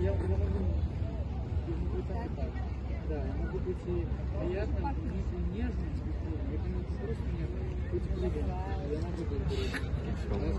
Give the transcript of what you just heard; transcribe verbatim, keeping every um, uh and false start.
я, я могу, я могу и так, и так. Да, я могу быть и приятным, и нежным, я могу просто мне быть приятным. Я могу быть приятным.